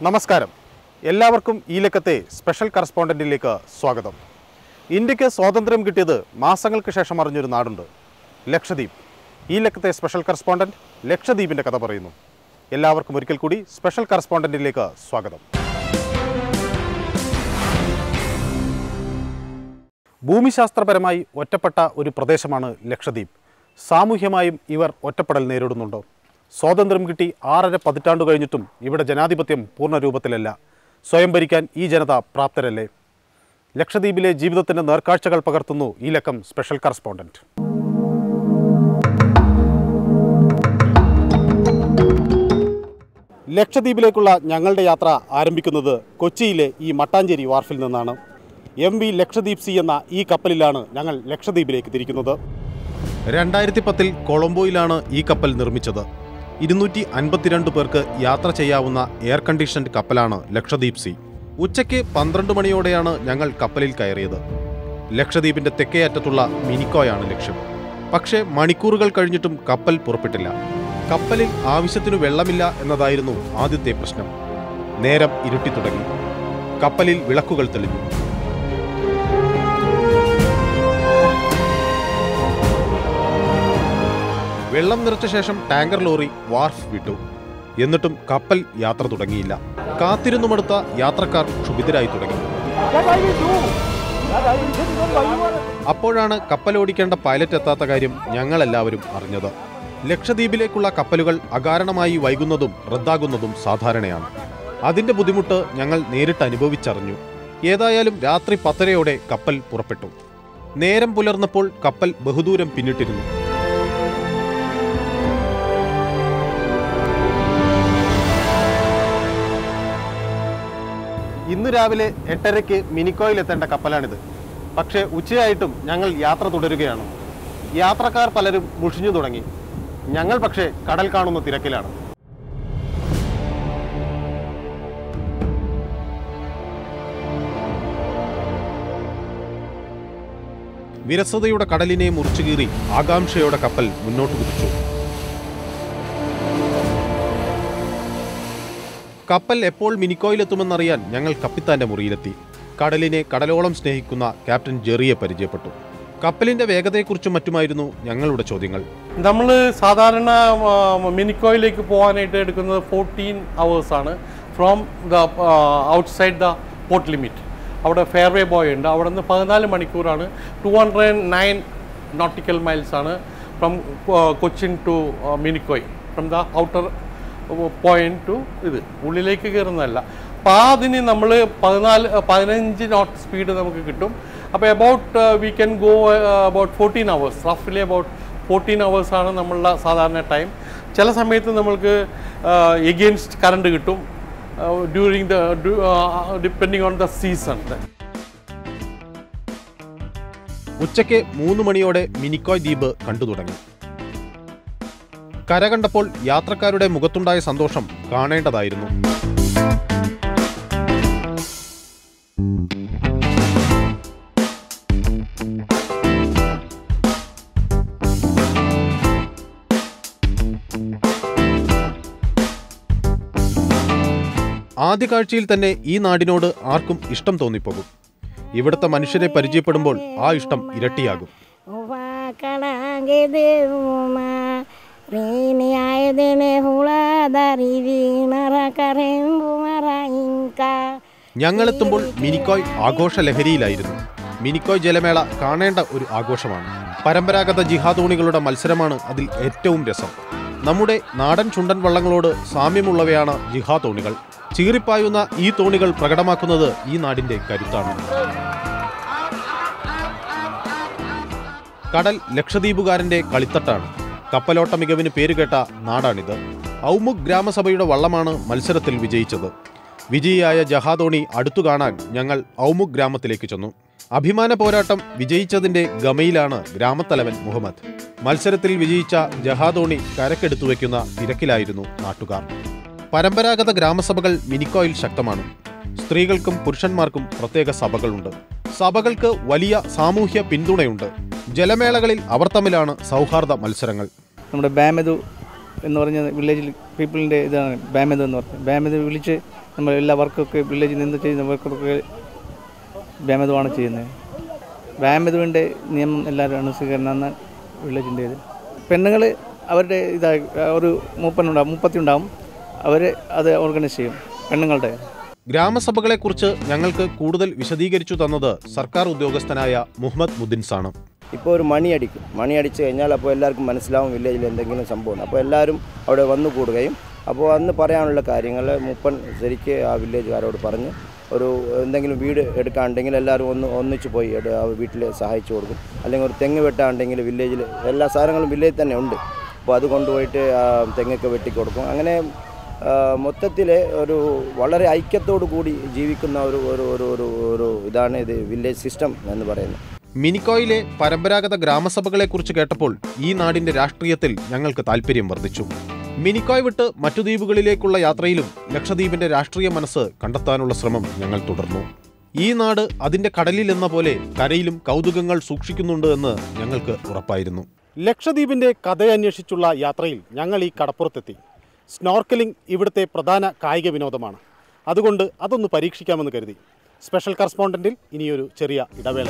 നമസ്കാരം. എല്ലാവർക്കും ഈ ലക്കത്തെ സ്പെഷ്യൽ കറസ്പോണ്ടന്റിലേക്ക് സ്വാഗതം. ഇന്ത്യക്ക് സ്വാതന്ത്ര്യം കിട്ടിയത് മാസങ്ങൾക്ക് ശേഷം അറിഞ്ഞൊരു നാടുണ്ട്, ലക്ഷദ്വീപ്. ഈ ലക്കത്തെ സ്പെഷ്യൽ കറസ്പോണ്ടന്റ് ലക്ഷദ്വീപിൻ്റെ കഥ പറയുന്നു. എല്ലാവർക്കും ഒരിക്കൽ കൂടി സ്പെഷ്യൽ കറസ്പോണ്ടന്റിലേക്ക് സ്വാഗതം. ഭൂമിശാസ്ത്രപരമായി ഒറ്റപ്പെട്ട ഒരു പ്രദേശമാണ് ലക്ഷദ്വീപ്. സാമൂഹ്യമായും ഇവർ ഒറ്റപ്പെടൽ നേരിടുന്നുണ്ടോ? സ്വാതന്ത്ര്യം കിട്ടി 6.5 പതിറ്റാണ്ട് കഴിഞ്ഞിട്ടും ഇവിടെ ജനാധിപത്യം പൂർണ്ണ രൂപത്തിലല്ല. സ്വയം ഭരിക്കാൻ ഈ ജനത പ്രാപ്തരല്ലേ? ലക്ഷദ്വീപിലെ ജീവിതത്തിൻ്റെ നേർക്കാഴ്ചകൾ പകർത്തുന്നു ഈ ലക്കം സ്പെഷ്യൽ കറസ്പോണ്ടന്റ്. ലക്ഷദ്വീപിലേക്കുള്ള ഞങ്ങളുടെ യാത്ര ആരംഭിക്കുന്നത് കൊച്ചിയിലെ ഈ മട്ടാഞ്ചേരി വാർഫിൽ നിന്നാണ്. MV ലക്ഷദ്വീപ് സി എന്ന ഈ കപ്പലിലാണ് ഞങ്ങൾ ലക്ഷദ്വീപിലേക്ക് തിരിക്കുന്നത്. 2010 കൊളംബോയിലാണ് ഈ കപ്പൽ നിർമ്മിച്ചത്. 252 പേർക്ക് യാത്ര ചെയ്യാവുന്ന എയർ കണ്ടീഷൻഡ് കപ്പലാണ് ലക്ഷദ്വീപ് സി. ഉച്ചയ്ക്ക് 12 മണിയോടെയാണ് ഞങ്ങൾ കപ്പലിൽ കയറിയത്. ലക്ഷദ്വീപിൻ്റെ തെക്കേ അറ്റത്തുള്ള മിനിക്കോയാണ് ലക്ഷ്യം. പക്ഷേ മണിക്കൂറുകൾ കഴിഞ്ഞിട്ടും കപ്പൽ പുറപ്പെട്ടില്ല. കപ്പലിൽ ആവശ്യത്തിനു വെള്ളമില്ല എന്നതായിരുന്നു ആദ്യത്തെ പ്രശ്നം. നേരം ഇരുട്ടി തുടങ്ങി. കപ്പലിൽ വിളക്കുകൾ തെളിഞ്ഞു. വെള്ളം നിറച്ച ശേഷം ടാങ്കർ ലോറി വാർഫ് വിട്ടു. എന്നിട്ടും കപ്പൽ യാത്ര തുടങ്ങിയില്ല. കാത്തിരുന്നു മടുത്ത യാത്രക്കാർ ക്ഷുഭിതരായി തുടങ്ങി. അപ്പോഴാണ് കപ്പലോടിക്കേണ്ട പൈലറ്റ് എത്താത്ത കാര്യം ഞങ്ങളെല്ലാവരും അറിഞ്ഞത്. ലക്ഷദ്വീപിലേക്കുള്ള കപ്പലുകൾ അകാരണമായി വൈകുന്നതും റദ്ദാകുന്നതും സാധാരണയാണ്. അതിൻ്റെ ബുദ്ധിമുട്ട് ഞങ്ങൾ നേരിട്ട് അനുഭവിച്ചറിഞ്ഞു. ഏതായാലും രാത്രി 10:30 കപ്പൽ പുറപ്പെട്ടു. നേരം പുലർന്നപ്പോൾ കപ്പൽ ബഹുദൂരം പിന്നിട്ടിരുന്നു. ഇന്ന് രാവിലെ 8:30 മിനിക്കോയിലെത്തേണ്ട കപ്പലാണിത്. പക്ഷേ ഉച്ചയായിട്ടും ഞങ്ങൾ യാത്ര തുടരുകയാണ്. യാത്രക്കാർ പലരും മുഷിഞ്ഞു തുടങ്ങി. ഞങ്ങൾ പക്ഷേ കടൽ കാണുന്ന തിരക്കിലാണ്. വിരസതയുടെ കടലിനെ മുറിച്ചുകീറി ആകാംക്ഷയോടെ കപ്പൽ മുന്നോട്ട് കുതിച്ചു. കപ്പൽ എപ്പോൾ മിനിക്കോയിലെത്തുമെന്നറിയാൻ ഞങ്ങൾ കപ്പിത്താന്റെ മുറിയിലെത്തി. കടലിനെ കടലോളം സ്നേഹിക്കുന്ന ക്യാപ്റ്റൻ ജെറിയെ പരിചയപ്പെട്ടു. കപ്പലിന്റെ വേഗതയെക്കുറിച്ചും മറ്റുമായിരുന്നു ഞങ്ങളുടെ ചോദ്യങ്ങൾ. നമ്മൾ സാധാരണ മിനിക്കോയിലേക്ക് പോകാനായിട്ട് എടുക്കുന്നത് 14 hours ആണ്. From the outside the port limit. അവിടെ ഫെയർവേ ബോയ് ഉണ്ട്. അവിടെ നിന്ന് 14 മണിക്കൂറാണ്. 209 നോട്ടിക്കൽ മൈൽസ് ആണ് from Cochin to Minicoy. From the outer point to ഇത് ഉള്ളിലേക്ക് കയറുന്നതല്ല. അപ്പോൾ അതിന് നമ്മൾ 15 നോട്ട് സ്പീഡ് നമുക്ക് കിട്ടും. അപ്പോൾ about we can go about 14 hours. റഫ്ലി അബൌട്ട് 14 hours ആണ് നമ്മളുടെ സാധാരണ ടൈം. ചില സമയത്ത് നമ്മൾക്ക് എഗെയിൻസ്റ്റ് കറണ്ട് കിട്ടും during the depending on the season. ഉച്ചയ്ക്ക് 3 മണിയോടെ മിനിക്കോയ് ദ്വീപ് കണ്ടു തുടങ്ങി. കര കണ്ടപ്പോൾ യാത്രക്കാരുടെ മുഖത്തുണ്ടായ സന്തോഷം കാണേണ്ടതായിരുന്നു. ആദ്യ കാഴ്ചയിൽ തന്നെ ഈ നാടിനോട് ആർക്കും ഇഷ്ടം തോന്നിപ്പോകും. ഇവിടുത്തെ മനുഷ്യരെ പരിചയപ്പെടുമ്പോൾ ആ ഇഷ്ടം ഇരട്ടിയാകും. ഞങ്ങളെത്തുമ്പോൾ മിനിക്കോയ് ആഘോഷ ലഹരിയിലായിരുന്നു. മിനിക്കോയ് ജലമേള കാണേണ്ട ഒരു ആഘോഷമാണ്. പരമ്പരാഗത ജിഹാദോണികളുടെ മത്സരമാണ് അതിൽ ഏറ്റവും രസം. നമ്മുടെ നാടൻ ചുണ്ടൻ വള്ളങ്ങളോട് സാമ്യമുള്ളവയാണ് ജിഹാദോണികൾ. ചീറിപ്പായുന്ന ഈ തോണികൾ പ്രകടമാക്കുന്നത് ഈ നാടിന്റെ കരുത്താണ്. കടൽ ലക്ഷദ്വീപുകാരന്റെ കളിത്തട്ടാണ്. കപ്പലോട്ട മികവിന് പേരുകേട്ട നാടാണിത്. ഔമുഖ് ഗ്രാമസഭയുടെ വള്ളമാണ് മത്സരത്തിൽ വിജയിച്ചത്. വിജയിയായ ജഹാദോണി അടുത്തു കാണാൻ ഞങ്ങൾ ഔമുഖ് ഗ്രാമത്തിലേക്ക് ചെന്നു. അഭിമാന പോരാട്ടം വിജയിച്ചതിന്റെ ഗമയിലാണ് ഗ്രാമത്തലവൻ മുഹമ്മദ്. മത്സരത്തിൽ വിജയിച്ച ജഹാദോണി കരക്കെടുത്തു വയ്ക്കുന്ന തിരക്കിലായിരുന്നു നാട്ടുകാർ. പരമ്പരാഗത ഗ്രാമസഭകൾ മിനിക്കോയിൽ ശക്തമാണ്. സ്ത്രീകൾക്കും പുരുഷന്മാർക്കും പ്രത്യേക സഭകളുണ്ട്. സഭകൾക്ക് വലിയ സാമൂഹ്യ പിന്തുണയുണ്ട്. ജലമേളകളിൽ അവർ തമ്മിലാണ് സൗഹാർദ്ദ മത്സരങ്ങൾ. നമ്മുടെ ബാമെതു എന്ന് പറഞ്ഞ വില്ലേജിൽ പീപ്പിളിൻ്റെ ഇതാണ് ബാമെതു എന്ന് പറഞ്ഞത്. ബാമെതു വിളിച്ച് നമ്മൾ എല്ലാ വർക്കൊക്കെ വില്ലേജിൽ നിന്ന് ചെയ്യുന്ന വർക്കൊക്കെ വ്യാമതമാണ് ചെയ്യുന്നത്. വ്യാമതവിൻ്റെ നിയമം എല്ലാവരും അനുസരിക്കണം വില്ലേജിൻ്റേത്. പെണ്ണുങ്ങൾ അവരുടെ ഒരു മുപ്പത്തിയുണ്ടാവും, അവർ അത് ഓർഗനൈസ് ചെയ്യും പെണ്ണുങ്ങളുടെ. ഗ്രാമസഭകളെക്കുറിച്ച് ഞങ്ങൾക്ക് കൂടുതൽ വിശദീകരിച്ചു തന്നത് സർക്കാർ ഉദ്യോഗസ്ഥനായ മുഹമ്മദ് മുദ്ദിൻസാണ്. ഇപ്പോൾ ഒരു മണിയടിച്ച് കഴിഞ്ഞാൽ അപ്പോൾ എല്ലാവർക്കും മനസ്സിലാവും വില്ലേജിൽ എന്തെങ്കിലും സംഭവം. അപ്പോൾ എല്ലാവരും അവിടെ വന്നു കൂടുകയും അപ്പോൾ അന്ന് പറയാനുള്ള കാര്യങ്ങൾ മൂപ്പൻ ശരിക്ക് ആ വില്ലേജുകാരോട് പറഞ്ഞ് ഒരു എന്തെങ്കിലും വീട് എടുക്കാനുണ്ടെങ്കിൽ എല്ലാവരും ഒന്നിച്ച് പോയി ആ വീട്ടിൽ സഹായിച്ചു കൊടുക്കും. അല്ലെങ്കിൽ ഒരു തെങ്ങ് വെട്ടാനുണ്ടെങ്കിൽ വില്ലേജിൽ എല്ലാ സാധനങ്ങളും വില്ലേജിൽ തന്നെ ഉണ്ട്. അപ്പോൾ അത് കൊണ്ടുപോയിട്ട് തെങ്ങൊക്കെ വെട്ടിക്കൊടുക്കും. അങ്ങനെ മൊത്തത്തിൽ ഒരു വളരെ ഐക്യത്തോടു കൂടി ജീവിക്കുന്ന ഒരു ഇതാണ് ഇത് വില്ലേജ് സിസ്റ്റം എന്ന് പറയുന്നത്. മിനിക്കോയിലെ പരമ്പരാഗത ഗ്രാമസഭകളെക്കുറിച്ച് കേട്ടപ്പോൾ ഈ നാടിന്റെ രാഷ്ട്രീയത്തിൽ ഞങ്ങൾക്ക് താല്പര്യം വർദ്ധിച്ചു. മിനിക്കോയ് വിട്ട് മറ്റു ദ്വീപുകളിലേക്കുള്ള യാത്രയിലും ലക്ഷദ്വീപിന്റെ രാഷ്ട്രീയ മനസ്സ് കണ്ടെത്താനുള്ള ശ്രമം ഞങ്ങൾ തുടർന്നു. ഈ നാട് അതിന്റെ കടലിൽ എന്ന പോലെ കരയിലും കൗതുകങ്ങൾ സൂക്ഷിക്കുന്നുണ്ട് എന്ന് ഞങ്ങൾക്ക് ഉറപ്പായിരുന്നു. ലക്ഷദ്വീപിന്റെ കഥയന്വേഷിച്ചുള്ള യാത്രയിൽ ഞങ്ങൾ ഈ കടപ്പുറത്തെത്തി. സ്നോർക്കലിംഗ് ഇവിടുത്തെ പ്രധാന കായിക വിനോദമാണ്. അതുകൊണ്ട് അതൊന്ന് പരീക്ഷിക്കാമെന്ന് കരുതി. സ്പെഷ്യൽ കറസ്പോണ്ടന്റിൽ ഇനിയൊരു ചെറിയ ഇടവേള.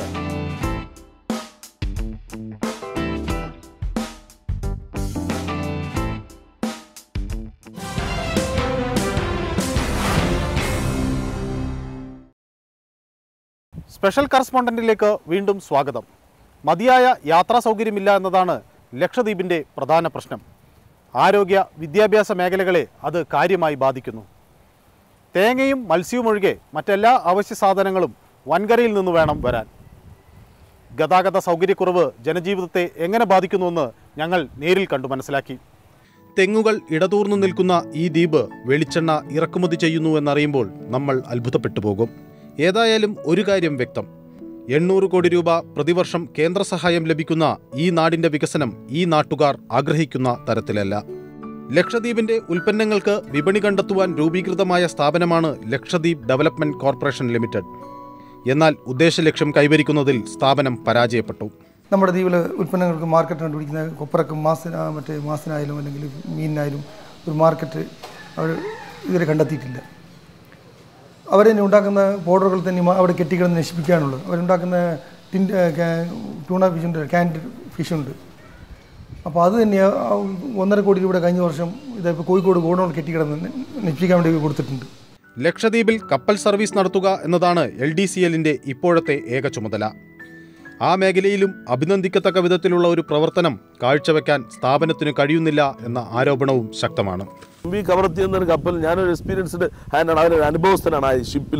സ്പെഷ്യൽ കറസ്പോണ്ടന്റിലേക്ക് വീണ്ടും സ്വാഗതം. മതിയായ യാത്രാ സൗകര്യമില്ല എന്നതാണ് ലക്ഷദ്വീപിൻ്റെ പ്രധാന പ്രശ്നം. ആരോഗ്യ വിദ്യാഭ്യാസ മേഖലകളെ അത് കാര്യമായി ബാധിക്കുന്നു. തേങ്ങയും മത്സ്യവും ഒഴികെ മറ്റെല്ലാ അവശ്യ സാധനങ്ങളും വൻകരയിൽ നിന്ന് വേണം വരാൻ. ഗതാഗത സൗകര്യക്കുറവ് ജനജീവിതത്തെ എങ്ങനെ ബാധിക്കുന്നുവെന്ന് ഞങ്ങൾ നേരിൽ കണ്ടു മനസ്സിലാക്കി. തെങ്ങുകൾ ഇടതൂർന്നു നിൽക്കുന്ന ഈ ദ്വീപ് വെളിച്ചെണ്ണ ഇറക്കുമതി ചെയ്യുന്നു എന്നറിയുമ്പോൾ നമ്മൾ അത്ഭുതപ്പെട്ടു പോകും. ഏതായാലും ഒരു കാര്യം വ്യക്തം, 800 കോടി രൂപ പ്രതിവർഷം കേന്ദ്ര സഹായം ലഭിക്കുന്ന ഈ നാടിന്റെ വികസനം ഈ നാട്ടുകാർ ആഗ്രഹിക്കുന്ന തരത്തിലല്ല. ലക്ഷദ്വീപിന്റെ ഉൽപ്പന്നങ്ങൾക്ക് വിപണി കണ്ടെത്തുവാൻ രൂപീകൃതമായ സ്ഥാപനമാണ് ലക്ഷദ്വീപ് ഡെവലപ്മെന്റ് കോർപ്പറേഷൻ ലിമിറ്റഡ്. എന്നാൽ ഉദ്ദേശലക്ഷ്യം കൈവരിക്കുന്നതിൽ സ്ഥാപനം പരാജയപ്പെട്ടു. നമ്മുടെ ദ്വീപിൽ ഉൽപ്പന്നങ്ങൾക്ക് മാർക്കറ്റ് കണ്ടുപിടിക്കുന്ന കൊപ്പറക്കും മാസിനായാലും അല്ലെങ്കിൽ മീനിനായാലും ഒരു മാർക്കറ്റ് അവർ ഇതുവരെ കണ്ടെത്തിയിട്ടില്ല. അവരെന്നെ ഉണ്ടാക്കുന്ന പൗഡറുകൾ തന്നെ അവിടെ കെട്ടിക്കിടന്ന് നശിപ്പിക്കാനുള്ളത്. അവരുണ്ടാക്കുന്ന ട്യൂണ ഫിഷുണ്ട്, കാൻഡ് ഫിഷുണ്ട്. അപ്പോൾ അത് തന്നെ 1.5 കോടി രൂപയുടെ കഴിഞ്ഞ വർഷം ഇതിപ്പോൾ കോഴിക്കോട് ഗോഡൗൺ കെട്ടിക്കിടന്ന് നശിപ്പിക്കാൻ വേണ്ടി കൊടുത്തിട്ടുണ്ട്. ലക്ഷദ്വീപിൽ കപ്പൽ സർവീസ് നടത്തുക എന്നതാണ് LDCLന്റെ ഇപ്പോഴത്തെ ഏക ചുമതല. ആ മേഖലയിലും അഭിനന്ദിക്കത്തക്ക വിധത്തിലുള്ള ഒരു പ്രവർത്തനം കാഴ്ചവെക്കാൻ സ്ഥാപനത്തിന് കഴിയുന്നില്ല എന്ന ആരോപണവും ശക്തമാണ്. കവർത്തി എന്നൊരു കപ്പൽ, ഞാനൊരു എക്സ്പീരിയൻസ്ഡ് ഹാൻഡാണ്, അതിനൊരു അനുഭവസ്ഥനാണ്. ആ ഷിപ്പിൽ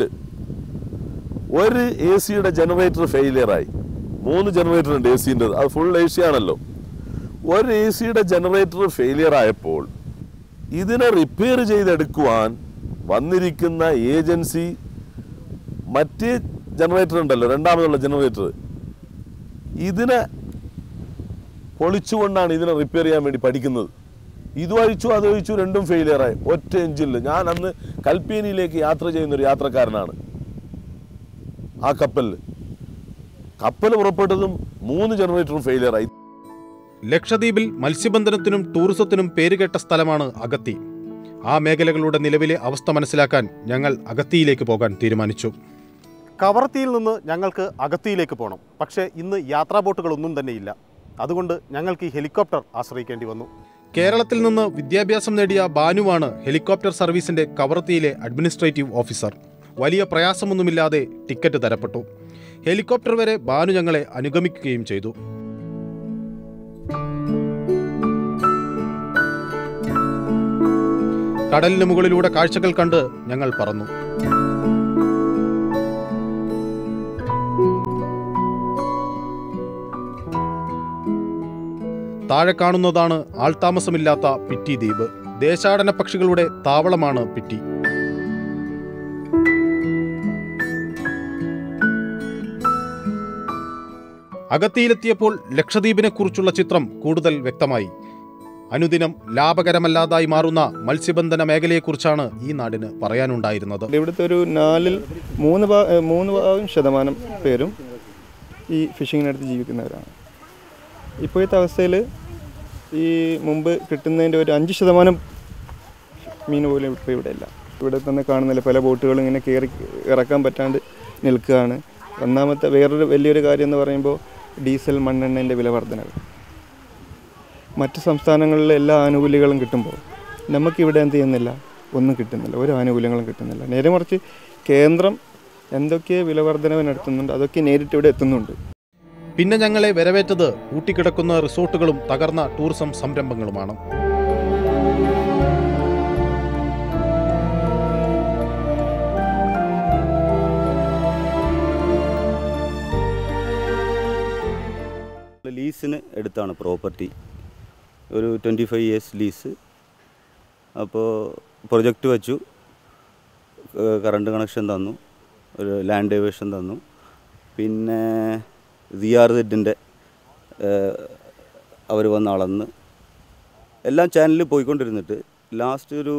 ഒരു AC ജനറേറ്റർ ഫെയിലിയറായി. 3 ജനറേറ്റർ ഉണ്ട് AC-ൻ്റെ, അത് ഫുൾ AC ആണല്ലോ. ഒരു AC ജനറേറ്റർ ഫെയിലിയർ ആയപ്പോൾ ഇതിനെ റിപ്പയർ ചെയ്തെടുക്കുവാൻ വന്നിരിക്കുന്ന ഏജൻസി മറ്റ് ജനറേറ്റർ ഉണ്ടല്ലോ, രണ്ടാമതുള്ള ജനറേറ്റർ, ഇതിനെ പൊളിച്ചുകൊണ്ടാണ് ഇതിനെ റിപ്പയർ ചെയ്യാൻ വേണ്ടി പഠിക്കുന്നത്. ഇത് ഒഴിച്ചു അതൊഴിച്ചു രണ്ടും ഫെയിലിയറായി ഒറ്റ എഞ്ചിനിൽ. ഞാൻ അന്ന് കൽപ്പേനിയിലേക്ക് യാത്ര ചെയ്യുന്നൊരു യാത്രക്കാരനാണ്. ആ കപ്പൽ പുറപ്പെട്ടതും 3 ജനറേറ്ററും ഫെയിലിയറായി. ലക്ഷദ്വീപിൽ മത്സ്യബന്ധനത്തിനും ടൂറിസത്തിനും പേരുകേട്ട സ്ഥലമാണ് അഗത്തി. ആ മേഖലകളുടെ നിലവിലെ അവസ്ഥ മനസ്സിലാക്കാൻ ഞങ്ങൾ അഗത്തിയിലേക്ക് പോകാൻ തീരുമാനിച്ചു. കവർത്തിയിൽ നിന്ന് ഞങ്ങൾക്ക് അഗത്തിയിലേക്ക് പോകണം. പക്ഷേ ഇന്ന് യാത്രാ ബോട്ടുകളൊന്നും തന്നെയില്ല. അതുകൊണ്ട് ഞങ്ങൾക്ക് ഈ ഹെലികോപ്റ്റർ ആശ്രയിക്കേണ്ടി വന്നു. കേരളത്തിൽ നിന്ന് വിദ്യാഭ്യാസം നേടിയ ബാനുവാണ് ഹെലികോപ്റ്റർ സർവീസിന്റെ കവർത്തിയിലെ അഡ്മിനിസ്ട്രേറ്റീവ് ഓഫീസർ. വലിയ പ്രയാസമൊന്നുമില്ലാതെ ടിക്കറ്റ് തരപ്പെട്ടു. ഹെലികോപ്റ്റർ വരെ ബാനു ഞങ്ങളെ അനുഗമിക്കുകയും ചെയ്തു. കടലിന് മുകളിലൂടെ കാഴ്ചകൾ കണ്ട് ഞങ്ങൾ പറന്നു. താഴെ കാണുന്നതാണ് ആൾതാമസമില്ലാത്ത പിറ്റി ദ്വീപ്. ദേശാടന പക്ഷികളുടെ താവളമാണ് പിറ്റി. അഗത്തിയിലെത്തിയപ്പോൾ ലക്ഷദ്വീപിനെ കുറിച്ചുള്ള ചിത്രം കൂടുതൽ വ്യക്തമായി. അനുദിനം ലാഭകരമല്ലാതായി മാറുന്ന മത്സ്യബന്ധന മേഖലയെക്കുറിച്ചാണ് ഈ നാടിന് പറയാനുണ്ടായിരുന്നത്. ഇവിടുത്തെ ഒരു 3% പേരും ഈ ഫിഷിങ്ങിനടുത്ത് ജീവിക്കുന്നവരാണ്. ഇപ്പോഴത്തെ അവസ്ഥയിൽ ഈ മുമ്പ് കിട്ടുന്നതിൻ്റെ ഒരു 5% മീൻ പോലും ഇപ്പോൾ ഇവിടെ ഇല്ല. ഇവിടെ തന്നെ കാണുന്നില്ല, പല ബോട്ടുകളും ഇങ്ങനെ കയറി ഇറക്കാൻ പറ്റാണ്ട് നിൽക്കുകയാണ്. ഒന്നാമത്തെ വേറൊരു വലിയൊരു കാര്യം എന്ന് പറയുമ്പോൾ ഡീസൽ മണ്ണെണ്ണേൻ്റെ വില വർധനവ്. മറ്റ് സംസ്ഥാനങ്ങളിലെ എല്ലാ ആനുകൂല്യങ്ങളും കിട്ടുമ്പോൾ നമുക്കിവിടെ എന്ത് ചെയ്യുന്നില്ല, ഒന്നും കിട്ടുന്നില്ല, ഒരു ആനുകൂല്യങ്ങളും കിട്ടുന്നില്ല. നേരെ മറിച്ച് കേന്ദ്രം എന്തൊക്കെ വില വർധനവ് നടത്തുന്നുണ്ട് അതൊക്കെ നേരിട്ട് ഇവിടെ എത്തുന്നുണ്ട്. പിന്നെ ഞങ്ങളെ വരവേറ്റത് പൂട്ടിക്കിടക്കുന്ന റിസോർട്ടുകളും തകർന്ന ടൂറിസം സംരംഭങ്ങളുമാണ്. ലീസിന് എടുത്താണ് പ്രോപ്പർട്ടി, ഒരു 25 years ലീസ്. അപ്പോൾ പ്രൊജക്റ്റ് വച്ചു, കറണ്ട് കണക്ഷൻ തന്നു, ഒരു ലാൻഡ് ഡൈവേഷൻ തന്നു, പിന്നെ ZRZ അവർ വന്ന് അളന്ന് എല്ലാം ചാനലിൽ പോയിക്കൊണ്ടിരുന്നിട്ട് ലാസ്റ്റ് ഒരു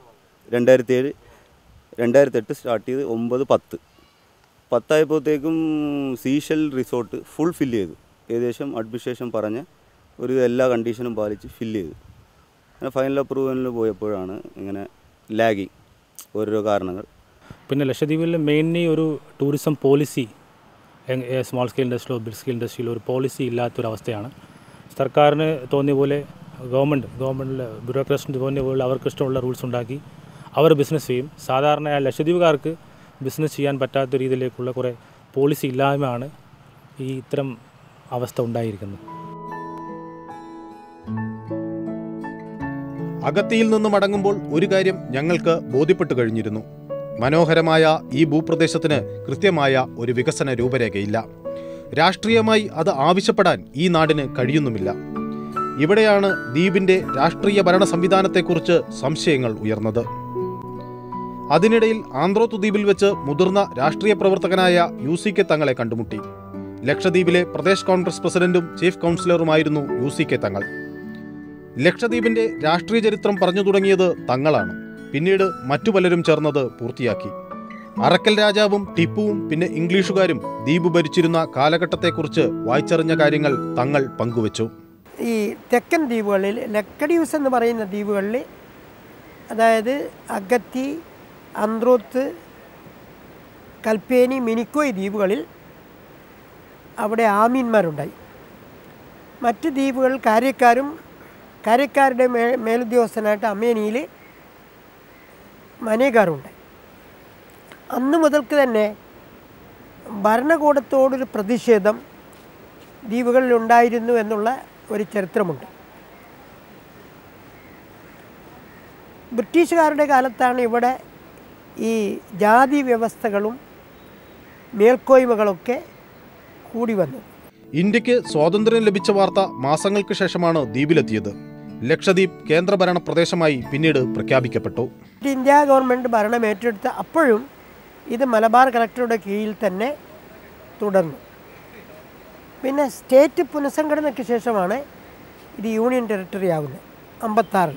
2007-2008 സ്റ്റാർട്ട് ചെയ്ത് 9-10 ആയപ്പോഴത്തേക്കും സീഷെൽ റിസോർട്ട് ഫുൾ ഫില്ല് ചെയ്തു. ഏകദേശം അഡ്മിനിസ്ട്രേഷൻ പറഞ്ഞ ഒരു എല്ലാ കണ്ടീഷനും പാലിച്ച് ഫില്ല് ചെയ്തു. അങ്ങനെ ഫൈനൽ അപ്രൂവലിൽ പോയപ്പോഴാണ് ഇങ്ങനെ ലാഗിങ് ഓരോരോ കാരണങ്ങൾ. പിന്നെ ലക്ഷദ്വീപിൽ മെയിൻലി ഒരു ടൂറിസം പോളിസി, സ്മോൾ സ്കെയിൽ ഇൻഡസ്ട്രിയിലോ ബിഗ് സ്കെയിൽ ഇൻഡസ്ട്രിയിലോ ഒരു പോളിസി ഇല്ലാത്തൊരവസ്ഥയാണ്. സർക്കാരിന് തോന്നിയ പോലെ ഗവൺമെൻറ്റിൽ ബ്യൂറോക്രാറ്റ്സിന് തോന്നിയ പോലെ അവർക്ക് ഇഷ്ടമുള്ള റൂൾസ് ഉണ്ടാക്കി അവർ ബിസിനസ് ചെയ്യും. സാധാരണ ലക്ഷദ്വീപുകാർക്ക് ബിസിനസ് ചെയ്യാൻ പറ്റാത്ത രീതിയിലേക്കുള്ള കുറേ പോളിസി ഇല്ലായ്മയാണ് ഈ ഇത്തരം അവസ്ഥ ഉണ്ടായിരിക്കുന്നത്. അഗത്തിയിൽ നിന്ന് മടങ്ങുമ്പോൾ ഒരു കാര്യം ഞങ്ങൾക്ക് ബോധ്യപ്പെട്ടു കഴിഞ്ഞിരുന്നു. മനോഹരമായ ഈ ഭൂപ്രദേശത്തിന് കൃത്യമായ ഒരു വികസന രൂപരേഖയില്ല. രാഷ്ട്രീയമായി അത് ആവശ്യപ്പെടാൻ ഈ നാടിന് കഴിയുന്നുമില്ല. ഇവിടെയാണ് ദ്വീപിൻ്റെ രാഷ്ട്രീയ ഭരണ സംവിധാനത്തെക്കുറിച്ച് സംശയങ്ങൾ ഉയർന്നത്. അതിനിടയിൽ ആന്ത്രോത്ത് ദ്വീപിൽ വെച്ച് മുതിർന്ന രാഷ്ട്രീയ പ്രവർത്തകനായ UCK തങ്ങളെ കണ്ടുമുട്ടി. ലക്ഷദ്വീപിലെ പ്രദേശ് കോൺഗ്രസ് പ്രസിഡന്റും ചീഫ് കൗൺസിലറുമായിരുന്നു UCK തങ്ങൾ. ലക്ഷദ്വീപിന്റെ രാഷ്ട്രീയ ചരിത്രം പറഞ്ഞു തുടങ്ങിയത് തങ്ങളാണ്. പിന്നീട് മറ്റു പലരും ചേർന്നത് പൂർത്തിയാക്കി. അറക്കൽ രാജാവും ടിപ്പുവും പിന്നെ ഇംഗ്ലീഷുകാരും ദ്വീപ് ഭരിച്ചിരുന്ന കാലഘട്ടത്തെക്കുറിച്ച് വായിച്ചറിഞ്ഞ കാര്യങ്ങൾ തങ്ങൾ പങ്കുവച്ചു. ഈ തെക്കൻ ദ്വീപുകളിൽ ലക്ഷദ്വീപ്സ് എന്ന് പറയുന്ന ദ്വീപുകളിൽ, അതായത് അഗത്തി, ആന്ത്രോത്ത്, കൽപ്പേനി, മിനിക്കോയ് ദ്വീപുകളിൽ അവിടെ ആമീന്മാരുണ്ടായി. മറ്റ് ദ്വീപുകളിൽ കാര്യക്കാരുടെ മേലുദ്യോഗസ്ഥനായിട്ട് അമേനിയിൽ മനേകാറുണ്ടായി. അന്ന് മുതൽക്ക് തന്നെ ഭരണകൂടത്തോടൊരു പ്രതിഷേധം ദ്വീപുകളിലുണ്ടായിരുന്നു എന്നുള്ള ഒരു ചരിത്രമുണ്ട്. ബ്രിട്ടീഷുകാരുടെ കാലത്താണ് ഇവിടെ ഈ ജാതി വ്യവസ്ഥകളും മേൽക്കോയ്മകളൊക്കെ കൂടി വന്നു. ഇന്ത്യക്ക് സ്വാതന്ത്ര്യം ലഭിച്ച വാർത്ത മാസങ്ങൾക്ക് ശേഷമാണ് ദ്വീപിലെത്തിയത്. ലക്ഷദ്വീപ് കേന്ദ്രഭരണ പ്രദേശമായി പിന്നീട് പ്രഖ്യാപിക്കപ്പെട്ടു. ഇന്ത്യ ഗവൺമെൻറ് ഭരണം ഏറ്റെടുത്ത അപ്പോഴും ഇത് മലബാർ കളക്ടറുടെ കീഴിൽ തന്നെ തുടർന്നു. പിന്നെ സ്റ്റേറ്റ് പുനഃസംഘടനയ്ക്ക് ശേഷമാണ് ഇത് യൂണിയൻ ടെറിട്ടറി ആവുന്നത് 56-ൽ.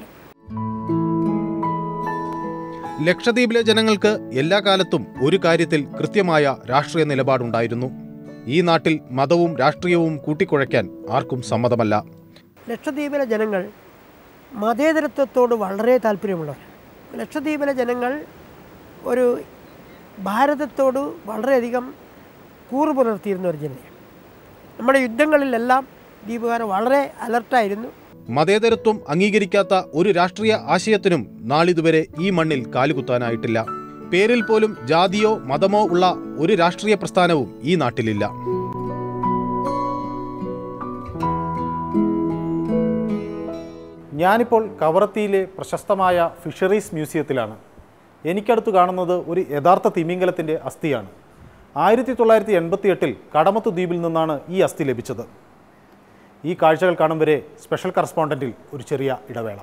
ലക്ഷദ്വീപിലെ ജനങ്ങൾക്ക് എല്ലാ കാലത്തും ഒരു കാര്യത്തിൽ കൃത്യമായ രാഷ്ട്രീയ നിലപാടുണ്ടായിരുന്നു. ഈ നാട്ടിൽ മതവും രാഷ്ട്രീയവും കൂട്ടിക്കുഴയ്ക്കാൻ ആർക്കും സമ്മതമല്ല. ലക്ഷദ്വീപിലെ ജനങ്ങൾ മതേതരത്വത്തോട് വളരെ താല്പര്യമുള്ളവർ. ലക്ഷദ്വീപിലെ ജനങ്ങൾ ഒരു ഭാരതത്തോട് വളരെയധികം കൂറ് പുലർത്തിയിരുന്ന ഒരു ജനതയാണ്. നമ്മുടെ യുദ്ധങ്ങളിലെല്ലാം ദ്വീപുകാർ വളരെ അലർട്ടായിരുന്നു. മതേതരത്വം അംഗീകരിക്കാത്ത ഒരു രാഷ്ട്രീയ ആശയത്തിനും നാളിതുവരെ ഈ മണ്ണിൽ കാലുകുത്താനായിട്ടില്ല. പേരിൽ പോലും ജാതിയോ മതമോ ഉള്ള ഒരു രാഷ്ട്രീയ പ്രസ്ഥാനവും ഈ നാട്ടിലില്ല. ഞാനിപ്പോൾ കവറത്തിയിലെ പ്രശസ്തമായ ഫിഷറീസ് മ്യൂസിയത്തിലാണ്. എനിക്കടുത്ത് കാണുന്നത് ഒരു യഥാർത്ഥ തിമിംഗലത്തിൻ്റെ അസ്ഥിയാണ്. 1988-ൽ കടമത്ത് ദ്വീപിൽ നിന്നാണ് ഈ അസ്ഥി ലഭിച്ചത്. ഈ കാഴ്ചകൾ കാണും വരെ സ്പെഷ്യൽ കറസ്പോണ്ടന്റിൽ ഒരു ചെറിയ ഇടവേള.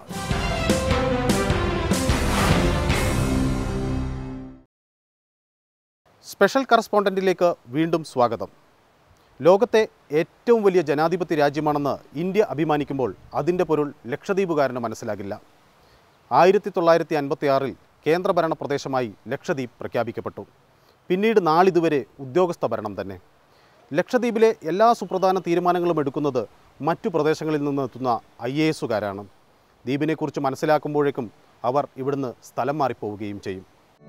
സ്പെഷ്യൽ കറസ്പോണ്ടന്റിലേക്ക് വീണ്ടും സ്വാഗതം. ലോകത്തെ ഏറ്റവും വലിയ ജനാധിപത്യ രാജ്യമാണെന്ന് ഇന്ത്യ അഭിമാനിക്കുമ്പോൾ അതിൻ്റെ പൊരുൾ ലക്ഷദ്വീപുകാരന് മനസ്സിലാകില്ല. 1956-ൽ കേന്ദ്രഭരണ പ്രദേശമായി ലക്ഷദ്വീപ് പ്രഖ്യാപിക്കപ്പെട്ടു. പിന്നീട് നാളിതുവരെ ഉദ്യോഗസ്ഥ ഭരണം തന്നെ. ലക്ഷദ്വീപിലെ എല്ലാ സുപ്രധാന തീരുമാനങ്ങളും എടുക്കുന്നത് മറ്റു പ്രദേശങ്ങളിൽ നിന്ന് എത്തുന്ന IASകാരാണ്. ദ്വീപിനെക്കുറിച്ച് മനസ്സിലാക്കുമ്പോഴേക്കും അവർ ഇവിടുന്ന് സ്ഥലം മാറിപ്പോവുകയും ചെയ്യും.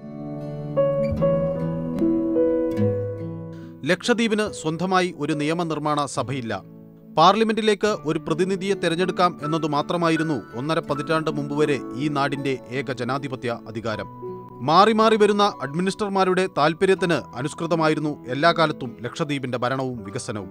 ലക്ഷദ്വീപിന് സ്വന്തമായി ഒരു നിയമനിർമ്മാണ സഭയില്ല. പാർലമെന്റിലേക്ക് ഒരു പ്രതിനിധിയെ തെരഞ്ഞെടുക്കാം എന്നതു മാത്രമായിരുന്നു 1.5 പതിറ്റാണ്ട് മുമ്പ് വരെ ഈ നാടിന്റെ ഏക ജനാധിപത്യ അധികാരം. മാറി മാറി വരുന്ന അഡ്മിനിസ്ട്രർമാരുടെ താൽപ്പര്യത്തിന് അനുസൃതമായിരുന്നു എല്ലാ കാലത്തും ലക്ഷദ്വീപിന്റെ ഭരണവും വികസനവും.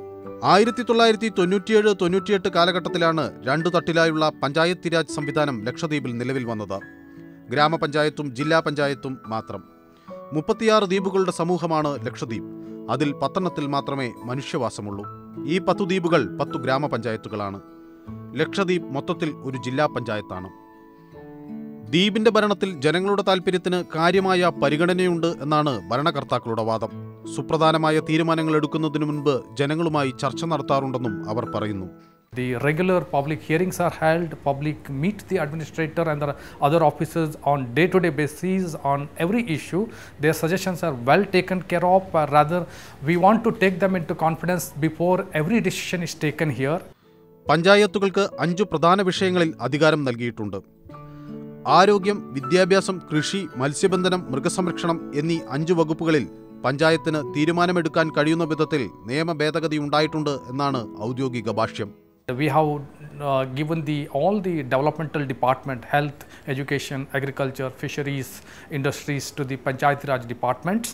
1997-98 കാലഘട്ടത്തിലാണ് 2 തട്ടിലായുള്ള പഞ്ചായത്തി രാജ് സംവിധാനം ലക്ഷദ്വീപിൽ നിലവിൽ വന്നത്. ഗ്രാമപഞ്ചായത്തും ജില്ലാ പഞ്ചായത്തും മാത്രം. 36 ദ്വീപുകളുടെ സമൂഹമാണ് ലക്ഷദ്വീപ്. അതിൽ 10 മാത്രമേ മനുഷ്യവാസമുള്ളൂ. ഈ 10 ദ്വീപുകൾ 10 ഗ്രാമപഞ്ചായത്തുകളാണ്. ലക്ഷദ്വീപ് മൊത്തത്തിൽ ഒരു ജില്ലാ പഞ്ചായത്താണ്. ദ്വീപിന്റെ ഭരണത്തിൽ ജനങ്ങളുടെ താൽപ്പര്യത്തിന് കാര്യമായ പരിഗണനയുണ്ട് എന്നാണ് ഭരണകർത്താക്കളുടെ വാദം. സുപ്രധാനമായ തീരുമാനങ്ങൾ എടുക്കുന്നതിനു മുൻപ് ജനങ്ങളുമായി ചർച്ച നടത്താറുണ്ടെന്നും അവർ പറയുന്നു. The regular public hearings are held, public meet the administrator and the other officers on day-to-day basis on every issue. Their suggestions are well taken care of. Rather, we want to take them into confidence before every decision is taken here. പഞ്ചായത്തുകൾക്ക് 5 പ്രധാന വിഷയങ്ങളിൽ അധികാരം നൽകിയിട്ടുണ്ട്. ആരോഗ്യം, വിദ്യാഭ്യാസം, കൃഷി, മത്സ്യബന്ധനം, മൃഗസംരക്ഷണം എന്നീ 5 വകുപ്പുകളിൽ പഞ്ചായത്തിന് തീരുമാനമെടുക്കാൻ കഴിയുന്ന വിധത്തിൽ നിയമ ഭേദഗതി ഉണ്ടായിട്ടുണ്ട് എന്നാണ് ഔദ്യോഗിക ഭാഷ്യം. We have given all the developmental department, health, education, agriculture, fisheries, industries to the Panchayat Raj departments.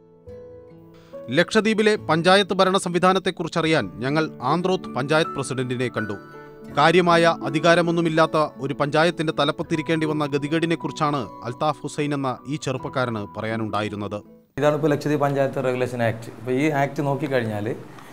ലക്ഷദ്വീപിലെ പഞ്ചായത്ത് ഭരണ സംവിധാനത്തെക്കുറിച്ചറിയാൻ ഞങ്ങൾ ആന്ത്രോത്ത് പഞ്ചായത്ത് പ്രസിഡന്റിനെ കണ്ടു. കാര്യമായ അധികാരമൊന്നുമില്ലാത്ത ഒരു പഞ്ചായത്തിന്റെ തലപ്പത്തിരിക്കേണ്ടി വന്ന ഗതികേടിനെക്കുറിച്ചാണ് അൽത്താഫ് ഹുസൈൻ എന്ന ഈ ചെറുപ്പക്കാരന് പറയാനുണ്ടായിരുന്നത്. ഇതാണ് ഇപ്പോൾ ലക്ഷദ്വീപ് പഞ്ചായത്ത് റെഗുലേഷൻ ആക്ട്. ഇപ്പോൾ ഈ ആക്ട് നോക്കിക്കഴിഞ്ഞാൽ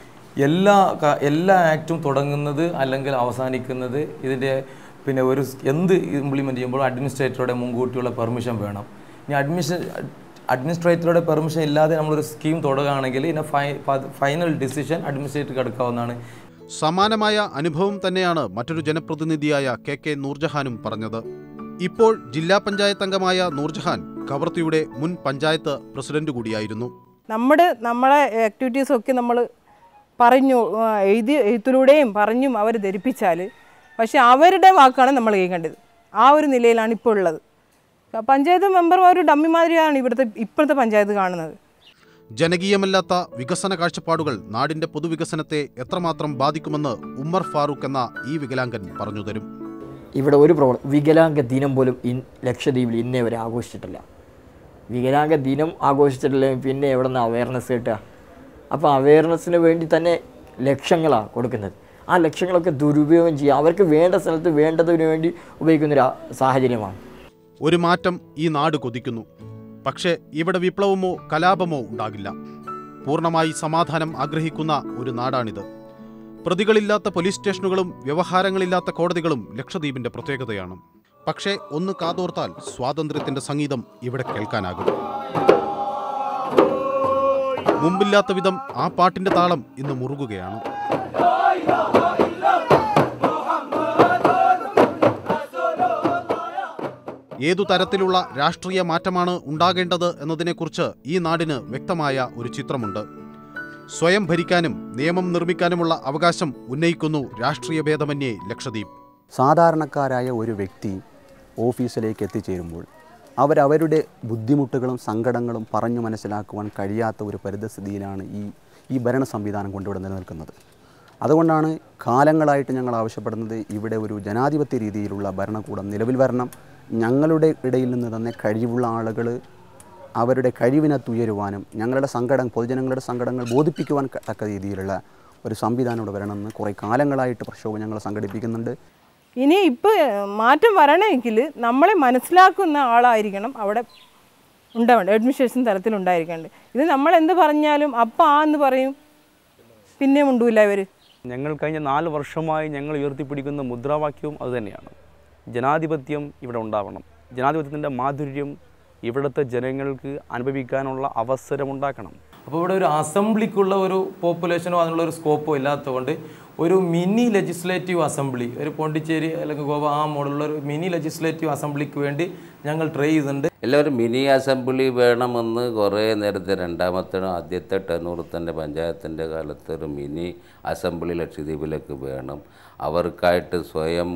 എല്ലാ ആക്റ്റും തുടങ്ങുന്നത് അല്ലെങ്കിൽ അവസാനിക്കുന്നത് ഇതിൻ്റെ എന്ത് ഇംപ്ലിമെൻറ്റ് ചെയ്യുമ്പോൾ അഡ്മിനിസ്ട്രേറ്ററുടെ മുൻകൂട്ടിയുള്ള പെർമിഷൻ വേണം. ഇനി അഡ്മിനിസ്ട്രേറ്ററുടെ പെർമിഷൻ ഇല്ലാതെ നമ്മളൊരു സ്കീം തുടങ്ങുകയാണെങ്കിൽ ഇതിനെ ഫൈനൽ ഡിസിഷൻ അഡ്മിനിസ്ട്രേറ്റർക്ക് എടുക്കാവുന്നതാണ്. സമാനമായ അനുഭവം തന്നെയാണ് മറ്റൊരു ജനപ്രതിനിധിയായ KK നൂർജഹാനും പറഞ്ഞത്. ഇപ്പോൾ ജില്ലാ പഞ്ചായത്ത് അംഗമായ നൂർജഹാൻ കവർത്തിയുടെ മുൻ പഞ്ചായത്ത് പ്രസിഡന്റ് കൂടിയായിരുന്നു. നമ്മളെ ആക്ടിവിറ്റീസൊക്കെ നമ്മൾ പറഞ്ഞു എഴുത്തിലൂടെയും പറഞ്ഞും അവർ ധരിപ്പിച്ചാൽ, പക്ഷെ അവരുടെ വാക്കാണ് നമ്മൾ കേൾക്കേണ്ടത്. ആ ഒരു നിലയിലാണ് ഇപ്പോൾ ഉള്ളത്. പഞ്ചായത്ത് മെമ്പർമാർ ഒരു ഡമ്മിമാതിരിയാണ് ഇപ്പോഴത്തെ പഞ്ചായത്ത് കാണുന്നത്. ജനകീയമല്ലാത്ത വികസന കാഴ്ചപ്പാടുകൾ നാടിന്റെ പൊതുവികസനത്തെ എത്രമാത്രം ബാധിക്കുമെന്ന് ഉമ്മർ ഫാറൂഖ് എന്ന ഈ വികലാംഗൻ പറഞ്ഞു തരും. ഇവിടെ ഒരു പ്രോബ്ലം, വികലാംഗ ദിനം പോലും ലക്ഷദ്വീപിൽ ഇന്നേ വരെ ആഘോഷിച്ചിട്ടില്ല. വികലാംഗ ദിനം ആഘോഷിച്ചിട്ടില്ലെങ്കിൽ പിന്നെ എവിടെ നിന്ന് അവയർനെസ് കിട്ടുക? അപ്പോൾ അവയർനെസ്സിന് വേണ്ടി തന്നെ ലക്ഷങ്ങളാണ് കൊടുക്കുന്നത്. ആ ലക്ഷങ്ങളൊക്കെ ദുരുപയോഗം ചെയ്യുക, അവർക്ക് വേണ്ട സ്ഥലത്ത് വേണ്ടതിനു വേണ്ടി ഉപയോഗിക്കുന്നൊരു സാഹചര്യമാണ്. ഒരു മാറ്റം ഈ നാട് കൊതിക്കുന്നു. പക്ഷേ ഇവിടെ വിപ്ലവമോ കലാപമോ ഉണ്ടാകില്ല. പൂർണ്ണമായി സമാധാനം ആഗ്രഹിക്കുന്ന ഒരു നാടാണിത്. പ്രതികളില്ലാത്ത പോലീസ് സ്റ്റേഷനുകളും വ്യവഹാരങ്ങളില്ലാത്ത കോടതികളും ലക്ഷദ്വീപിന്റെ പ്രത്യേകതയാണ്. പക്ഷേ ഒന്ന് കാതോർത്താൽ സ്വാതന്ത്ര്യത്തിന്റെ സംഗീതം ഇവിടെ കേൾക്കാനാകും. മുമ്പില്ലാത്ത വിധം ആ പാട്ടിന്റെ താളം ഇന്ന് മുറുകുകയാണ്. ഏതു തരത്തിലുള്ള രാഷ്ട്രീയ മാറ്റമാണ് ഉണ്ടാകേണ്ടത് എന്നതിനെക്കുറിച്ച് ഈ നാടിന് വ്യക്തമായ ഒരു ചിത്രമുണ്ട്. സ്വയം ഭരിക്കാനും നിയമം നിർമ്മിക്കാനുമുള്ള അവകാശം ഉന്നയിക്കുന്നു രാഷ്ട്രീയ ഭേദമന്യേ ലക്ഷദ്വീപ്. സാധാരണക്കാരായ ഒരു വ്യക്തി ഓഫീസിലേക്ക് എത്തിച്ചേരുമ്പോൾ അവരവരുടെ ബുദ്ധിമുട്ടുകളും സങ്കടങ്ങളും പറഞ്ഞു മനസ്സിലാക്കുവാൻ കഴിയാത്ത ഒരു പരിതസ്ഥിതിയിലാണ് ഈ ഭരണ സംവിധാനം കൊണ്ടിവിടെ നിലനിൽക്കുന്നത്. അതുകൊണ്ടാണ് കാലങ്ങളായിട്ട് ഞങ്ങൾ ആവശ്യപ്പെടുന്നത് ഇവിടെ ഒരു ജനാധിപത്യ രീതിയിലുള്ള ഭരണകൂടം നിലവിൽ വരണം. ഞങ്ങളുടെ ഇടയിൽ നിന്ന് തന്നെ കഴിവുള്ള ആളുകൾ അവരുടെ കഴിവിനത്തുയരുവാനും ഞങ്ങളുടെ പൊതുജനങ്ങളുടെ സങ്കടങ്ങൾ ബോധിപ്പിക്കുവാൻ തക്ക രീതിയിലുള്ള ഒരു സംവിധാനം ഇവിടെ വരണമെന്ന് കുറേ കാലങ്ങളായിട്ട് പ്രക്ഷോഭം ഞങ്ങൾ സംഘടിപ്പിക്കുന്നുണ്ട്. ഇനി ഇപ്പോൾ മാറ്റം വരണമെങ്കിൽ നമ്മളെ മനസ്സിലാക്കുന്ന ആളായിരിക്കണം അവിടെ ഉണ്ടാവേണ്ടത്, അഡ്മിനിസ്ട്രേഷൻ തലത്തിലുണ്ടായിരിക്കേണ്ടത്. ഇത് നമ്മൾ എന്ത് പറഞ്ഞാലും അപ്പം എന്ന് പറയും, പിന്നെ ഉണ്ടൂല്ല ഇവർ. ഞങ്ങൾ കഴിഞ്ഞ 4 വർഷമായി ഞങ്ങൾ ഉയർത്തിപ്പിടിക്കുന്ന മുദ്രാവാക്യവും അതുതന്നെയാണ്. ജനാധിപത്യം ഇവിടെ ഉണ്ടാവണം. ജനാധിപത്യത്തിൻ്റെ മാധുര്യം ഇവിടുത്തെ ജനങ്ങൾക്ക് അനുഭവിക്കാനുള്ള അവസരമുണ്ടാക്കണം. അപ്പോൾ ഇവിടെ ഒരു അസംബ്ലിക്കുള്ള ഒരു പോപ്പുലേഷനോ അതിനുള്ള ഒരു സ്കോപ്പോ ഇല്ലാത്തതുകൊണ്ട് ഒരു മിനി ലെജിസ്ലേറ്റീവ് അസംബ്ലി, ഒരു പോണ്ടിച്ചേരി അല്ലെങ്കിൽ ഗോവ ആ മോഡലുള്ള ഒരു മിനി ലെജിസ്ലേറ്റീവ് അസംബ്ലിക്ക് വേണ്ടി ഞങ്ങൾ ട്രൈ ചെയ്തിട്ടുണ്ട്. എല്ലാവരും മിനി അസംബ്ലി വേണമെന്ന് കുറേ നേരത്തെ ആദ്യത്തെ ടെന്നൂറത്തിൻ്റെ പഞ്ചായത്തിൻ്റെ കാലത്ത് ഒരു മിനി അസംബ്ലി ലക്ഷദ്വീപിലേക്ക് വേണം. അവർക്കായിട്ട് സ്വയം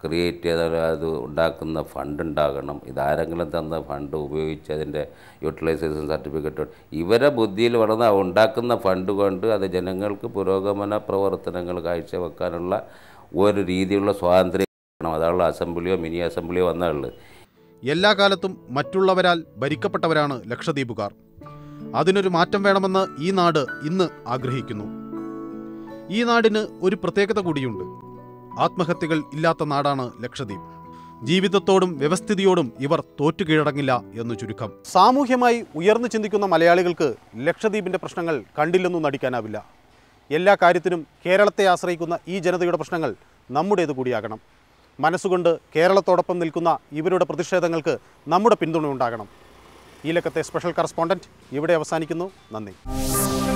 ക്രിയേറ്റ് ചെയ്ത അത് ഉണ്ടാക്കുന്ന ഫണ്ട് ഉണ്ടാകണം. ഇതാരെങ്കിലും തന്ന ഫണ്ട് ഉപയോഗിച്ച് അതിൻ്റെ യൂട്ടിലൈസേഷൻ സർട്ടിഫിക്കറ്റ് ഇവരെ ബുദ്ധിയിൽ വളർന്ന ഉണ്ടാക്കുന്ന ഫണ്ട് കൊണ്ട് അത് ജനങ്ങൾക്ക് പുരോഗമന പ്രവർത്തനങ്ങൾ കാഴ്ചവെക്കാനുള്ള ഒരു രീതിയിലുള്ള സ്വാതന്ത്ര്യം വേണം. അതാണുള്ള അസംബ്ലിയോ മിനി അസംബ്ലിയോ വന്നുള്ളത്. എല്ലാ കാലത്തും മറ്റുള്ളവരാൽ ഭരിക്കപ്പെട്ടവരാണ് ലക്ഷദ്വീപുകാർ. അതിനൊരു മാറ്റം വേണമെന്ന് ഈ നാട് ഇന്ന് ആഗ്രഹിക്കുന്നു. ഈ നാടിന് ഒരു പ്രത്യേകത കൂടിയുണ്ട്. ആത്മഹത്യകൾ ഇല്ലാത്ത നാടാണ് ലക്ഷദ്വീപ്. ജീവിതത്തോടും വ്യവസ്ഥിതിയോടും ഇവർ തോറ്റു കീഴടങ്ങില്ല എന്ന് ചുരുക്കം. സാമൂഹ്യമായി ഉയർന്നു ചിന്തിക്കുന്ന മലയാളികൾക്ക് ലക്ഷദ്വീപിൻ്റെ പ്രശ്നങ്ങൾ കണ്ടില്ലെന്നും നടിക്കാനാവില്ല. എല്ലാ കാര്യത്തിനും കേരളത്തെ ആശ്രയിക്കുന്ന ഈ ജനതയുടെ പ്രശ്നങ്ങൾ നമ്മുടേത് കൂടിയാകണം. മനസ്സുകൊണ്ട് കേരളത്തോടൊപ്പം നിൽക്കുന്ന ഇവരുടെ പ്രതിഷേധങ്ങൾക്ക് നമ്മുടെ പിന്തുണ ഉണ്ടാകണം. ഈ ലക്കത്തെ സ്പെഷ്യൽ കറസ്പോണ്ടൻറ്റ് ഇവിടെ അവസാനിക്കുന്നു. നന്ദി.